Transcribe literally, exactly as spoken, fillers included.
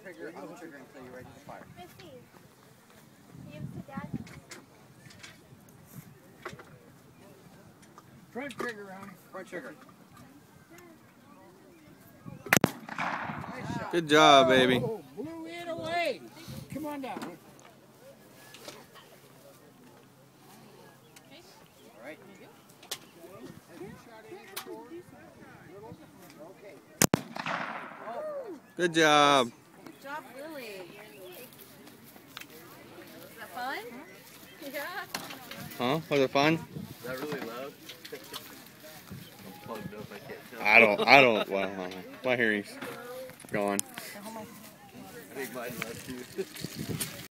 trigger on the trigger until you're ready to fire. Missy, you have to dad. Front trigger, Ronnie. Front trigger. Nice shot. Good job, baby. Oh, blew it away. Come on down. All right. Good job. Good job, Lily. Is that fun? Yeah. Huh? Was it fun? Is that really loud? I'm plugged up, I can't tell. I don't, I don't, well, uh, my hearing's gone. I think mine was too.